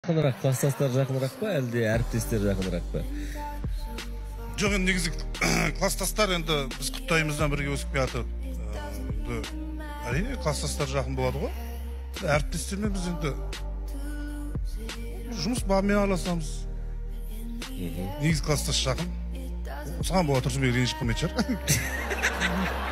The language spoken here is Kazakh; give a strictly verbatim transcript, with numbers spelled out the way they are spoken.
Жақынырақ, класстастар жақынырақ па, әлде әріптестер жақынырақ па? Жоқ, енді негізі класстастар енді біз Құттайымыздан бірге өсіп келатыр. Әрине, класстастар жақын болады ғой. Әріптестермен біз енді жұмыс бабымен араласамыз. Негізі класстас жақын. Саған бола тұрсын бері ренжіп қоймайтын шығар.